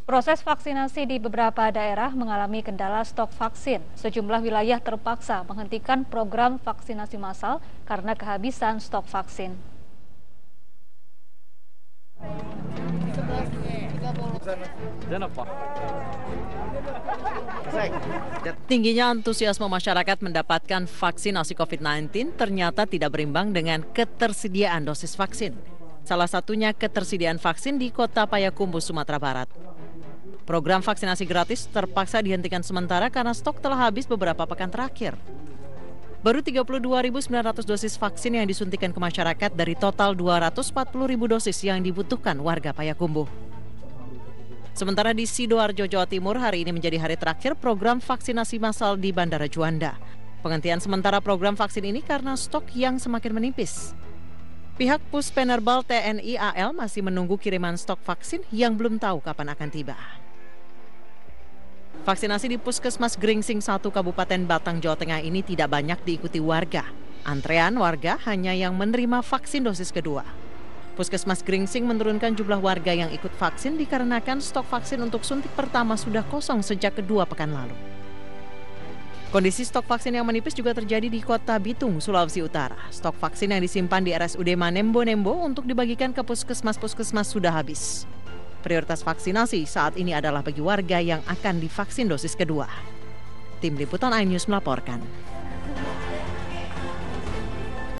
Proses vaksinasi di beberapa daerah mengalami kendala stok vaksin. Sejumlah wilayah terpaksa menghentikan program vaksinasi massal karena kehabisan stok vaksin. Tingginya antusiasme masyarakat mendapatkan vaksinasi COVID-19 ternyata tidak berimbang dengan ketersediaan dosis vaksin. Salah satunya ketersediaan vaksin di Kota Payakumbuh, Sumatera Barat. Program vaksinasi gratis terpaksa dihentikan sementara karena stok telah habis beberapa pekan terakhir. Baru 32.900 dosis vaksin yang disuntikan ke masyarakat dari total 240.000 dosis yang dibutuhkan warga Payakumbuh. Sementara di Sidoarjo, Jawa Timur, hari ini menjadi hari terakhir program vaksinasi massal di Bandara Juanda. Penghentian sementara program vaksin ini karena stok yang semakin menipis. Pihak Puspenerbal TNI AL masih menunggu kiriman stok vaksin yang belum tahu kapan akan tiba. Vaksinasi di Puskesmas Gringsing 1 Kabupaten Batang, Jawa Tengah ini tidak banyak diikuti warga. Antrean warga hanya yang menerima vaksin dosis kedua. Puskesmas Gringsing menurunkan jumlah warga yang ikut vaksin dikarenakan stok vaksin untuk suntik pertama sudah kosong sejak kedua pekan lalu. Kondisi stok vaksin yang menipis juga terjadi di Kota Bitung, Sulawesi Utara. Stok vaksin yang disimpan di RSUD Manembo-Nembo untuk dibagikan ke puskesmas-puskesmas sudah habis. Prioritas vaksinasi saat ini adalah bagi warga yang akan divaksin dosis kedua. Tim Liputan iNews melaporkan.